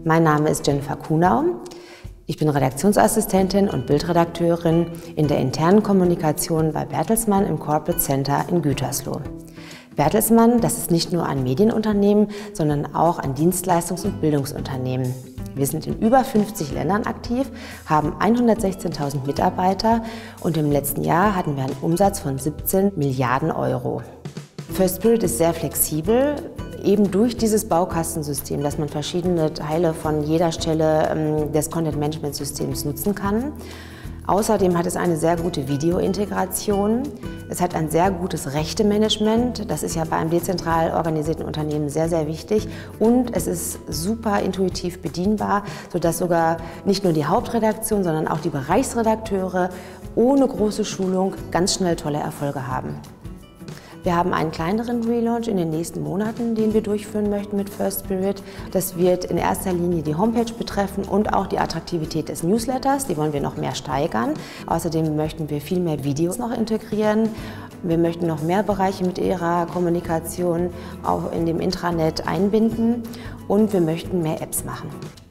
Mein Name ist Jennifer Kuhnau. Ich bin Redaktionsassistentin und Bildredakteurin in der internen Kommunikation bei Bertelsmann im Corporate Center in Gütersloh. Bertelsmann, das ist nicht nur ein Medienunternehmen, sondern auch ein Dienstleistungs- und Bildungsunternehmen. Wir sind in über 50 Ländern aktiv, haben 116.000 Mitarbeiter und im letzten Jahr hatten wir einen Umsatz von 17 Milliarden Euro. First Spirit ist sehr flexibel, eben durch dieses Baukastensystem, dass man verschiedene Teile von jeder Stelle des Content-Management-Systems nutzen kann. Außerdem hat es eine sehr gute Videointegration. Es hat ein sehr gutes Rechtemanagement. Das ist ja bei einem dezentral organisierten Unternehmen sehr, sehr wichtig. Und es ist super intuitiv bedienbar, sodass sogar nicht nur die Hauptredaktion, sondern auch die Bereichsredakteure ohne große Schulung ganz schnell tolle Erfolge haben. Wir haben einen kleineren Relaunch in den nächsten Monaten, den wir durchführen möchten mit First Spirit. Das wird in erster Linie die Homepage betreffen und auch die Attraktivität des Newsletters. Die wollen wir noch mehr steigern. Außerdem möchten wir viel mehr Videos noch integrieren. Wir möchten noch mehr Bereiche mit Ihrer Kommunikation auch in dem Intranet einbinden und wir möchten mehr Apps machen.